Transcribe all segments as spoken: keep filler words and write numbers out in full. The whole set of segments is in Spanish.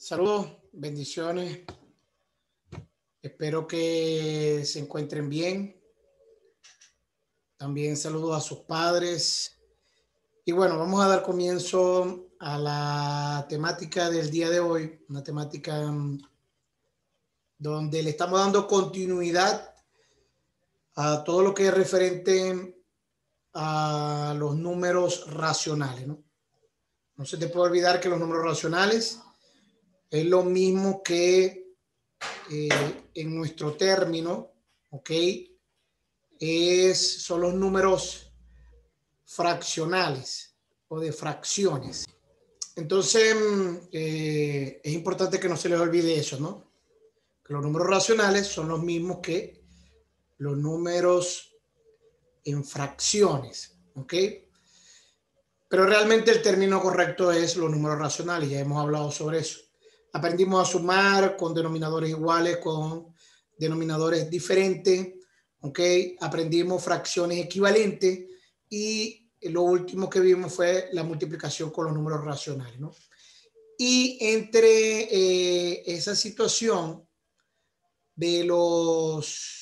Saludos, bendiciones. Espero que se encuentren bien. También saludos a sus padres. Y bueno, vamos a dar comienzo a la temática del día de hoy, una temática um, donde le estamos dando continuidad a todo lo que es referente a los números racionales, ¿no? No se te puede olvidar que los números racionales es lo mismo que eh, en nuestro término, ¿ok? Es, son los números fraccionales o de fracciones. Entonces, eh, es importante que no se les olvide eso, ¿no? Que los números racionales son los mismos que los números en fracciones, ¿ok? Pero realmente el término correcto es los números racionales, ya hemos hablado sobre eso. Aprendimos a sumar con denominadores iguales, con denominadores diferentes, ¿ok? Aprendimos fracciones equivalentes y lo último que vimos fue la multiplicación con los números racionales, ¿no? Y entre eh, esa situación de los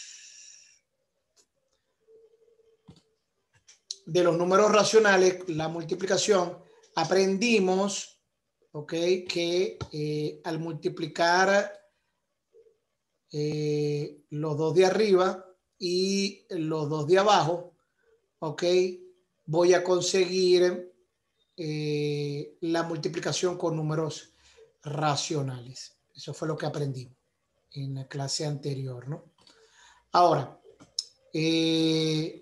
de los números racionales, la multiplicación, aprendimos, ¿ok? Que eh, al multiplicar eh, los dos de arriba y los dos de abajo, ¿ok? Voy a conseguir eh, la multiplicación con números racionales. Eso fue lo que aprendimos en la clase anterior, ¿no? Ahora, eh,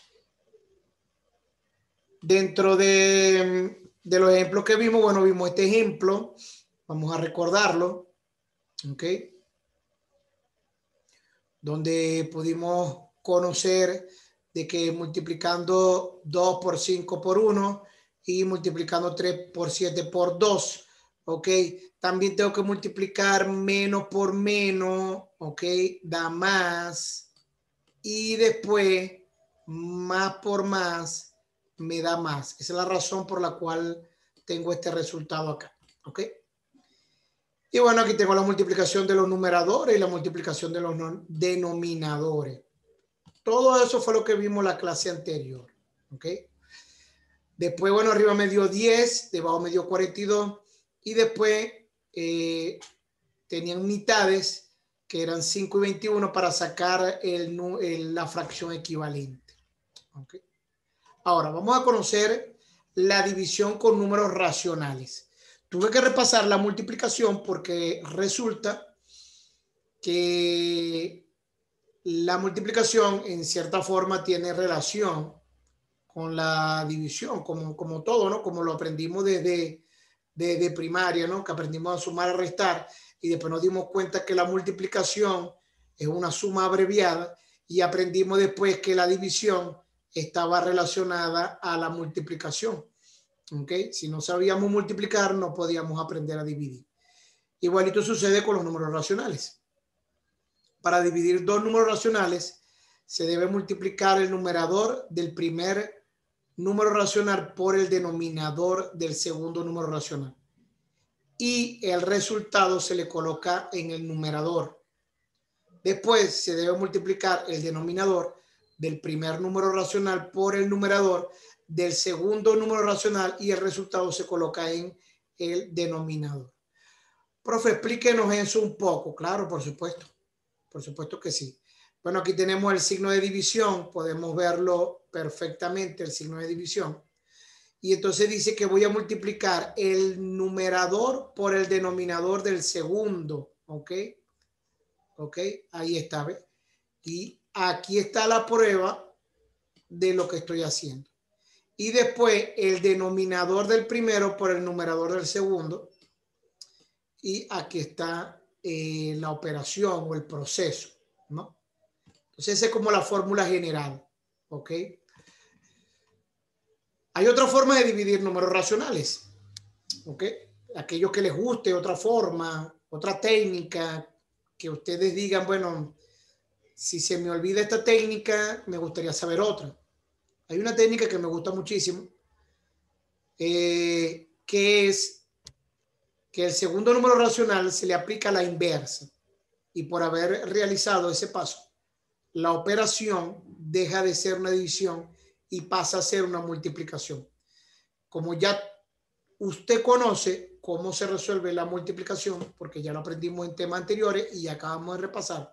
dentro de, de los ejemplos que vimos, bueno, vimos este ejemplo, vamos a recordarlo, ¿ok? Donde pudimos conocer de que multiplicando dos por cinco por uno y multiplicando tres por siete por dos, ¿ok? También tengo que multiplicar menos por menos, ¿ok? Da más. Y después, más por más, me da más. Esa es la razón por la cual tengo este resultado acá, ¿ok? Y bueno, aquí tengo la multiplicación de los numeradores y la multiplicación de los denominadores. Todo eso fue lo que vimos en la clase anterior, ¿ok? Después, bueno, arriba me dio diez, debajo me dio cuarenta y dos y después eh, tenían mitades que eran cinco y veintiuno para sacar el, el, la fracción equivalente, ¿ok? Ahora, vamos a conocer la división con números racionales. Tuve que repasar la multiplicación porque resulta que la multiplicación en cierta forma tiene relación con la división, como, como todo, ¿no? Como lo aprendimos desde, desde primaria, ¿no? Que aprendimos a sumar, a restar y después nos dimos cuenta que la multiplicación es una suma abreviada y aprendimos después que la división estaba relacionada a la multiplicación. ¿Ok? Si no sabíamos multiplicar, no podíamos aprender a dividir. Igualito sucede con los números racionales. Para dividir dos números racionales, se debe multiplicar el numerador del primer número racional por el denominador del segundo número racional. Y el resultado se le coloca en el numerador. Después se debe multiplicar el denominador del primer número racional por el numerador del segundo número racional y el resultado se coloca en el denominador. Profe, explíquenos eso un poco. Claro, por supuesto. Por supuesto que sí. Bueno, aquí tenemos el signo de división. Podemos verlo perfectamente, el signo de división. Y entonces dice que voy a multiplicar el numerador por el denominador del segundo. ¿Ok? ¿Ok? Ahí está, ¿ves? Y aquí está la prueba de lo que estoy haciendo. Y después el denominador del primero por el numerador del segundo. Y aquí está eh, la operación o el proceso, ¿no? Entonces esa es como la fórmula general, ¿ok? Hay otra forma de dividir números racionales, ¿ok? Aquellos que les guste otra forma, otra técnica, que ustedes digan, bueno, si se me olvida esta técnica, me gustaría saber otra. Hay una técnica que me gusta muchísimo, eh, que es que el segundo número racional se le aplica la inversa y por haber realizado ese paso, la operación deja de ser una división y pasa a ser una multiplicación. Como ya usted conoce cómo se resuelve la multiplicación, porque ya lo aprendimos en temas anteriores y acabamos de repasar,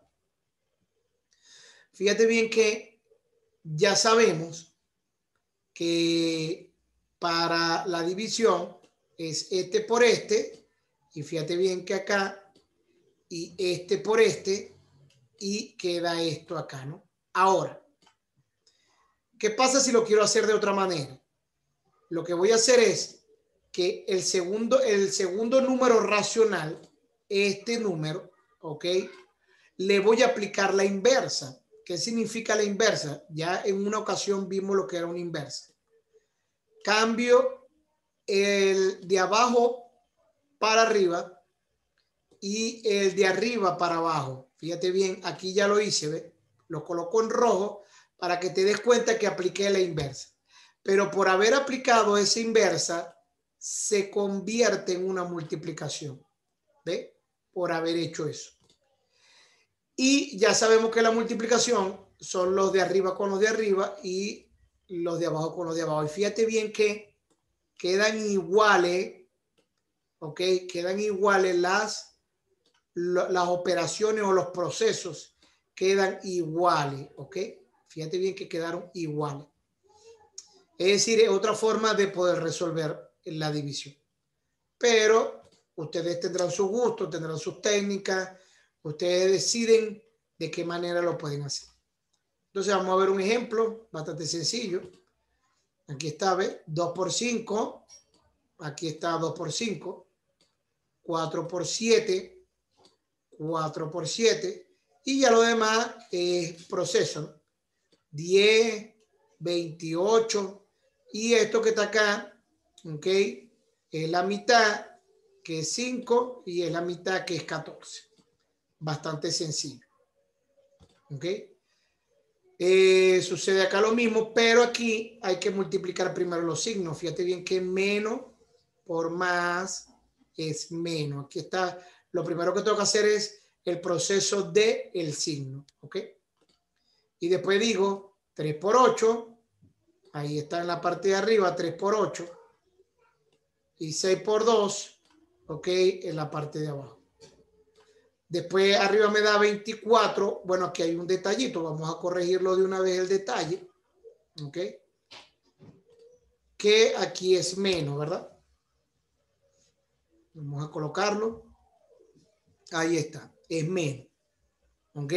fíjate bien que ya sabemos que para la división es este por este, y fíjate bien que acá, y este por este, y queda esto acá, ¿no? Ahora, ¿qué pasa si lo quiero hacer de otra manera? Lo que voy a hacer es que el segundo, el segundo número racional, este número, ¿ok? Le voy a aplicar la inversa. ¿Qué significa la inversa? Ya en una ocasión vimos lo que era una inversa. Cambio el de abajo para arriba y el de arriba para abajo. Fíjate bien, aquí ya lo hice, ¿ve? Lo coloco en rojo para que te des cuenta que apliqué la inversa. Pero por haber aplicado esa inversa, se convierte en una multiplicación, ¿ve? Por haber hecho eso. Y ya sabemos que la multiplicación son los de arriba con los de arriba y los de abajo con los de abajo. Y fíjate bien que quedan iguales, ¿ok? Quedan iguales las, las operaciones o los procesos, quedan iguales, ¿ok? Fíjate bien que quedaron iguales. Es decir, es otra forma de poder resolver la división. Pero ustedes tendrán su gusto, tendrán sus técnicas, ustedes deciden de qué manera lo pueden hacer. Entonces vamos a ver un ejemplo bastante sencillo. Aquí está, ¿ves? dos por cinco. Aquí está dos por cinco. cuatro por siete. cuatro por siete. Y ya lo demás es proceso, ¿no? diez, veintiocho. Y esto que está acá, ¿ok? Es la mitad, que es cinco, y es la mitad, que es catorce. Bastante sencillo. ¿Ok? Eh, sucede acá lo mismo, pero aquí hay que multiplicar primero los signos. Fíjate bien que menos por más es menos. Aquí está, lo primero que tengo que hacer es el proceso de el signo. ¿Ok? Y después digo tres por ocho. Ahí está en la parte de arriba, tres por ocho. Y seis por dos, ok, en la parte de abajo. Después arriba me da veinticuatro. Bueno, aquí hay un detallito. Vamos a corregirlo de una vez el detalle. Ok. Que aquí es menos, ¿verdad? Vamos a colocarlo. Ahí está. Es menos. Ok.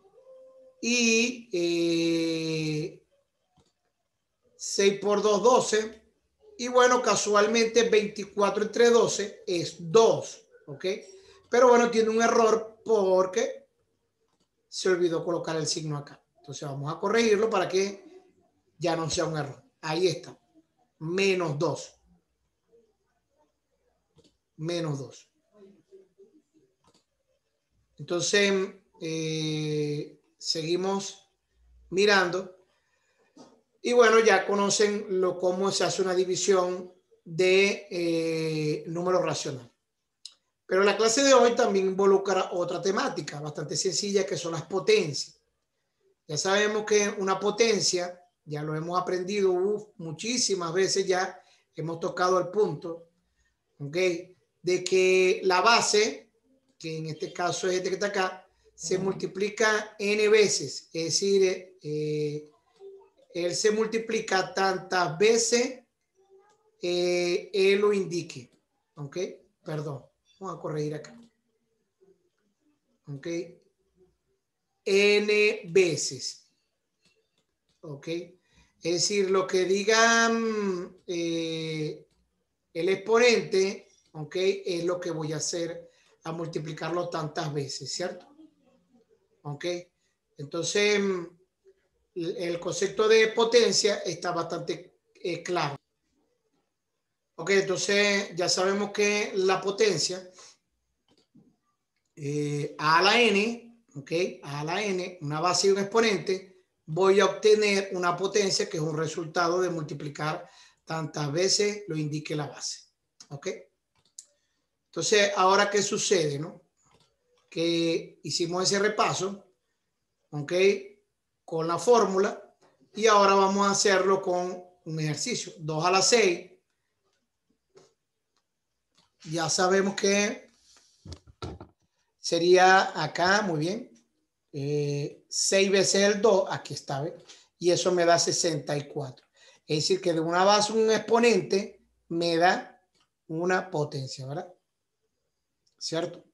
Y eh, seis por dos, doce. Y bueno, casualmente veinticuatro entre doce es dos. Ok. Pero bueno, tiene un error porque se olvidó colocar el signo acá. Entonces vamos a corregirlo para que ya no sea un error. Ahí está. Menos dos. Menos dos. Entonces, eh, seguimos mirando. Y bueno, ya conocen lo, cómo se hace una división de eh, números racionales. Pero la clase de hoy también involucra otra temática bastante sencilla, que son las potencias. Ya sabemos que una potencia, ya lo hemos aprendido uf, muchísimas veces ya, hemos tocado el punto, ¿ok? De que la base, que en este caso es este que está acá, se multiplica n veces, es decir, eh, él se multiplica tantas veces eh, él lo indique, ¿ok? Perdón, vamos a corregir acá, ¿ok? N veces, ¿ok? Es decir, lo que digan eh, el exponente, ¿ok? Es lo que voy a hacer a multiplicarlo tantas veces, ¿cierto? ¿Ok? Entonces, el concepto de potencia está bastante eh, claro. Ok, entonces ya sabemos que la potencia eh, a la n, ok, a la n, una base y un exponente, voy a obtener una potencia que es un resultado de multiplicar tantas veces lo indique la base. Ok. Entonces, ahora, ¿qué sucede, no? Que hicimos ese repaso, ¿ok? Con la fórmula, y ahora vamos a hacerlo con un ejercicio. dos a la seis, ya sabemos que sería acá, muy bien, eh, seis veces el dos, aquí está, ¿ves? Y eso me da sesenta y cuatro. Es decir, que de una base un exponente me da una potencia, ¿verdad? ¿Cierto?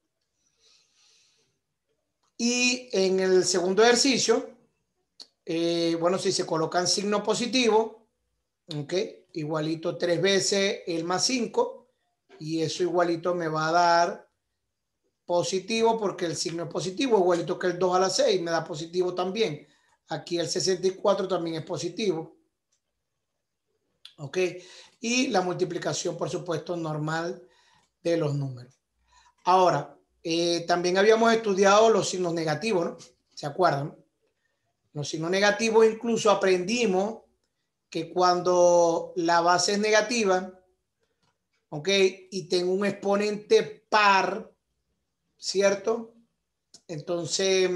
Y en el segundo ejercicio, eh, bueno, si se colocan signo positivo, ¿ok? Igualito tres veces el más cinco, y eso igualito me va a dar positivo, porque el signo es positivo, igualito que el dos a la seis, me da positivo también. Aquí el sesenta y cuatro también es positivo. ¿Ok? Y la multiplicación, por supuesto, normal de los números. Ahora, eh, también habíamos estudiado los signos negativos, ¿no? ¿Se acuerdan? Los signos negativos, incluso aprendimos que cuando la base es negativa, ¿ok? Y tengo un exponente par, ¿cierto? Entonces,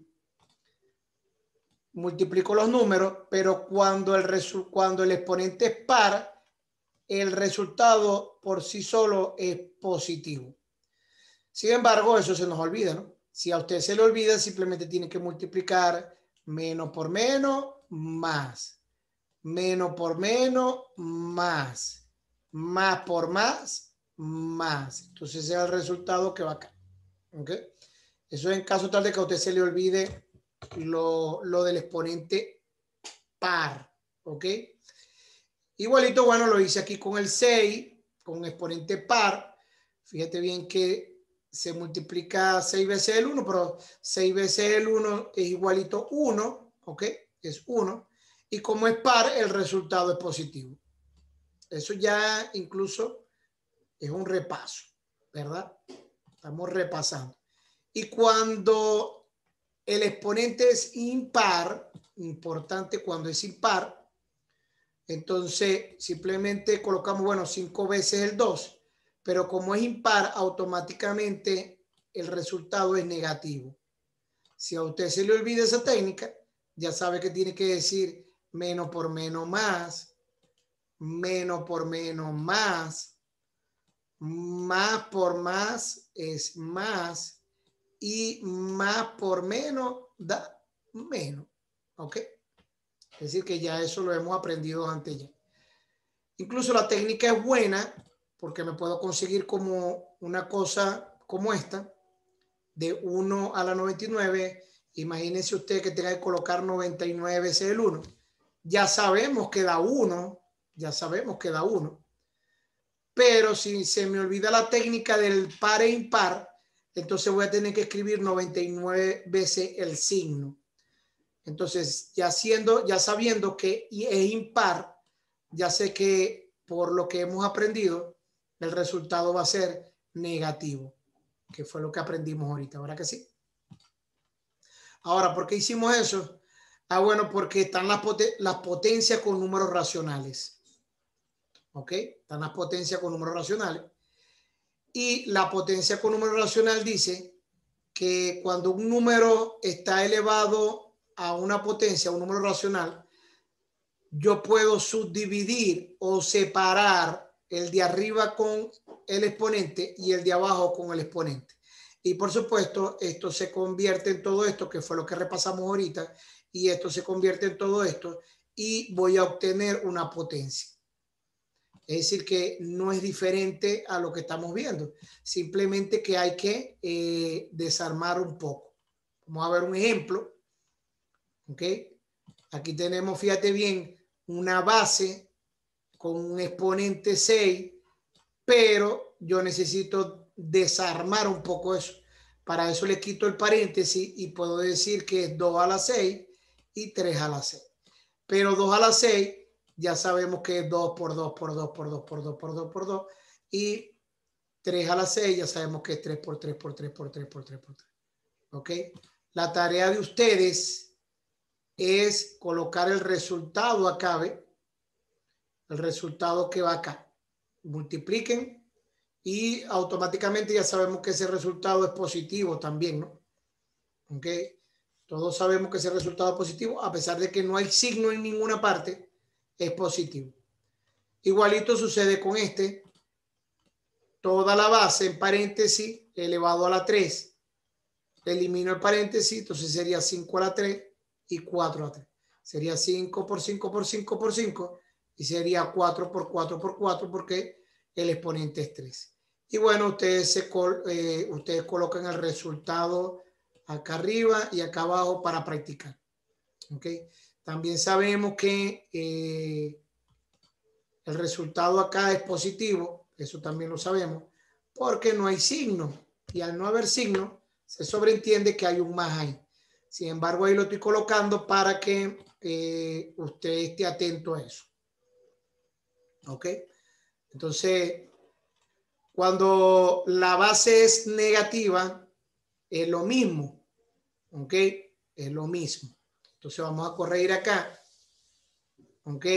multiplico los números, pero cuando el, cuando el exponente es par, el resultado por sí solo es positivo. Sin embargo, eso se nos olvida, ¿no? Si a usted se le olvida, simplemente tiene que multiplicar menos por menos, más. Menos por menos, más. Más por más, más. Entonces, ese es el resultado que va acá. ¿Ok? Eso en caso tal de que a usted se le olvide lo, lo del exponente par. ¿Ok? Igualito, bueno, lo hice aquí con el seis, con un exponente par. Fíjate bien que se multiplica seis veces el uno, pero seis veces el uno es igualito a uno, ¿ok? Es uno. Y como es par, el resultado es positivo. Eso ya incluso es un repaso, ¿verdad? Estamos repasando. Y cuando el exponente es impar, importante cuando es impar, entonces simplemente colocamos, bueno, cinco veces el dos, pero como es impar, automáticamente el resultado es negativo. Si a usted se le olvida esa técnica, ya sabe que tiene que decir menos por menos más, menos por menos más, más por más es más, y más por menos da menos. ¿Ok? Es decir, que ya eso lo hemos aprendido antes ya. Incluso la técnica es buena porque me puedo conseguir como una cosa como esta, de uno a la noventa y nueve. Imagínense usted que tenga que colocar noventa y nueve veces el uno. Ya sabemos que da uno, ya sabemos que da uno. Pero si se me olvida la técnica del par e impar, entonces voy a tener que escribir noventa y nueve veces el signo. Entonces, ya, siendo, ya sabiendo que es impar, ya sé que por lo que hemos aprendido, el resultado va a ser negativo, que fue lo que aprendimos ahorita, ¿verdad que sí? Ahora, ¿por qué hicimos eso? Ah, bueno, porque están las, poten las potencias con números racionales. ¿Ok? Están las potencias con números racionales. Y la potencia con número racional dice que cuando un número está elevado a una potencia, un número racional, yo puedo subdividir o separar el de arriba con el exponente y el de abajo con el exponente. Y por supuesto, esto se convierte en todo esto, que fue lo que repasamos ahorita, y esto se convierte en todo esto, y voy a obtener una potencia. Es decir, que no es diferente a lo que estamos viendo, simplemente que hay que eh, desarmar un poco. Vamos a ver un ejemplo. ¿Ok? Aquí tenemos, fíjate bien, una base con un exponente seis, pero yo necesito desarmar un poco eso. Para eso le quito el paréntesis y puedo decir que es dos a la seis y tres a la seis. Pero dos a la seis ya sabemos que es dos por dos por dos por dos por dos por dos por dos, y tres a la seis ya sabemos que es tres por tres por tres por tres por tres por tres. ¿Ok? La tarea de ustedes es colocar el resultado acá, ¿ve? El resultado que va acá. Multipliquen y automáticamente ya sabemos que ese resultado es positivo también, ¿no? ¿Ok? Todos sabemos que ese resultado es positivo, a pesar de que no hay signo en ninguna parte, es positivo. Igualito sucede con este. Toda la base en paréntesis elevado a la tres. Elimino el paréntesis, entonces sería cinco a la tres y cuatro a la tres. Sería cinco por cinco por cinco por cinco y sería cuatro por cuatro por cuatro porque el exponente es tres. Y bueno, ustedes, se col eh, ustedes colocan el resultado acá arriba y acá abajo para practicar. ¿Okay? También sabemos que eh, el resultado acá es positivo, eso también lo sabemos, porque no hay signo. Y al no haber signo, se sobreentiende que hay un más ahí. Sin embargo, ahí lo estoy colocando para que eh, usted esté atento a eso. ¿Ok? Entonces, cuando la base es negativa, es lo mismo. ¿Ok? Es lo mismo. Entonces vamos a corregir acá. ¿Ok?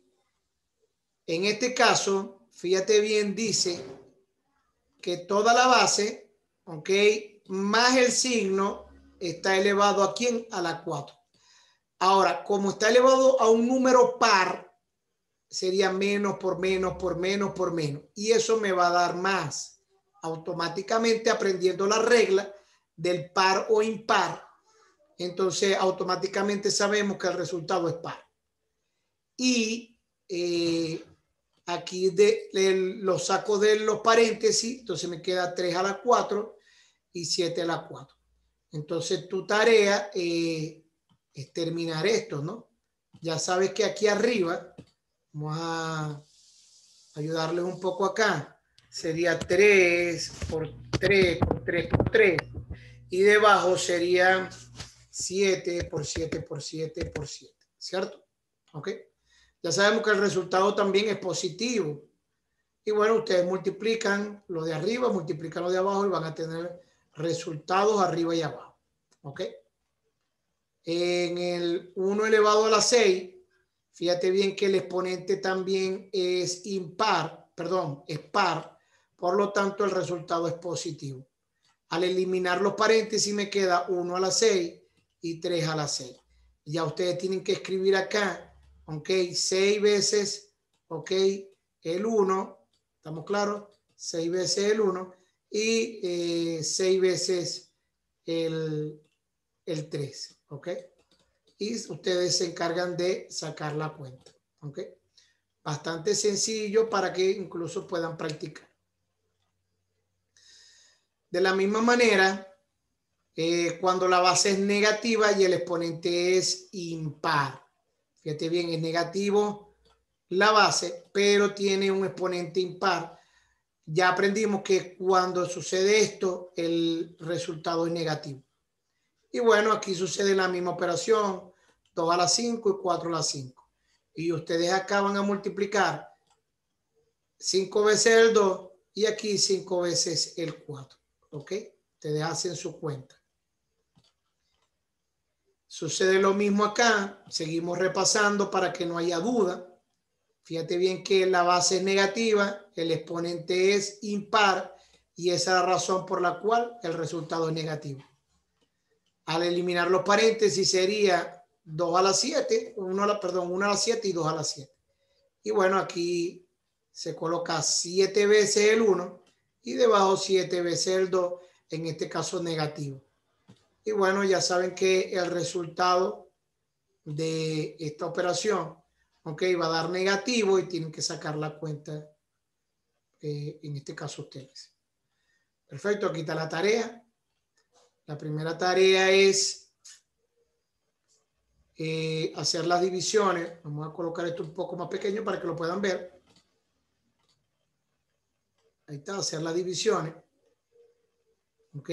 En este caso, fíjate bien, dice que toda la base, ¿ok? Más el signo está elevado ¿a quién? A la cuatro. Ahora, como está elevado a un número par, sería menos por menos por menos por menos. Y eso me va a dar más. Automáticamente aprendiendo la regla del par o impar, entonces automáticamente sabemos que el resultado es par. Y eh, aquí de, de, lo saco de los paréntesis, entonces me queda tres a la cuatro y siete a la cuatro. Entonces tu tarea eh, es terminar esto, ¿no? Ya sabes que aquí arriba, vamos a ayudarles un poco acá, sería tres por tres por tres por tres y debajo serían siete por siete por siete por siete, ¿cierto? ¿Ok? Ya sabemos que el resultado también es positivo. Y bueno, ustedes multiplican lo de arriba, multiplican lo de abajo y van a tener resultados arriba y abajo. ¿Ok? En el uno elevado a la seis, fíjate bien que el exponente también es impar, perdón, es par. Por lo tanto, el resultado es positivo. Al eliminar los paréntesis me queda uno a la seis y tres a la seis. Ya ustedes tienen que escribir acá, ok, seis veces, ok, el uno, ¿estamos claros? seis veces el uno y eh, seis veces el, el tres, ok. Y ustedes se encargan de sacar la cuenta, ok. Bastante sencillo para que incluso puedan practicar. De la misma manera, Eh, cuando la base es negativa y el exponente es impar. Fíjate bien, es negativo la base, pero tiene un exponente impar. Ya aprendimos que cuando sucede esto, el resultado es negativo. Y bueno, aquí sucede la misma operación, dos a la cinco y cuatro a la cinco. Y ustedes acá van a multiplicar cinco veces el dos y aquí cinco veces el cuatro. ¿Ok? Ustedes hacen su cuenta. Sucede lo mismo acá, seguimos repasando para que no haya duda. Fíjate bien que la base es negativa, el exponente es impar y esa es la razón por la cual el resultado es negativo. Al eliminar los paréntesis sería dos a la siete, uno a la, perdón, uno a la siete y dos a la siete. Y bueno, aquí se coloca siete veces el uno y debajo siete veces el dos, en este caso negativo. Y bueno, ya saben que el resultado de esta operación, ok, va a dar negativo y tienen que sacar la cuenta, eh, en este caso ustedes. Perfecto, aquí está la tarea. La primera tarea es eh, hacer las divisiones. Vamos a colocar esto un poco más pequeño para que lo puedan ver. Ahí está, hacer las divisiones. Ok.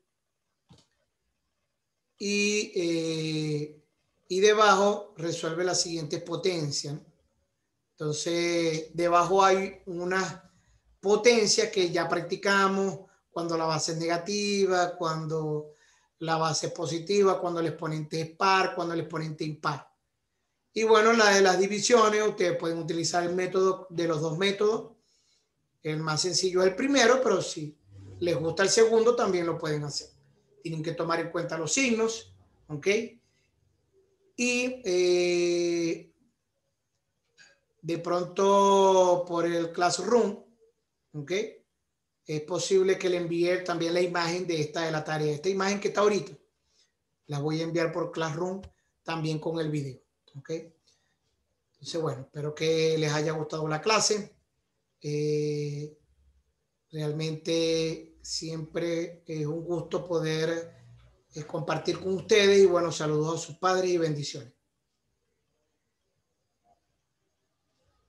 Y, eh, y debajo resuelve las siguientes potencias. Entonces, debajo hay una potencia que ya practicamos cuando la base es negativa, cuando la base es positiva, cuando el exponente es par, cuando el exponente es impar. Y bueno, la de las divisiones, ustedes pueden utilizar el método de los dos métodos. El más sencillo es el primero, pero si les gusta el segundo, también lo pueden hacer. Tienen que tomar en cuenta los signos, ¿ok? Y eh, de pronto por el Classroom, ¿ok? Es posible que le envíe también la imagen de esta de la tarea. Esta imagen que está ahorita, la voy a enviar por Classroom también con el video, ¿ok? Entonces, bueno, espero que les haya gustado la clase. Eh, realmente siempre es un gusto poder eh, compartir con ustedes y bueno, saludos a sus padres y bendiciones.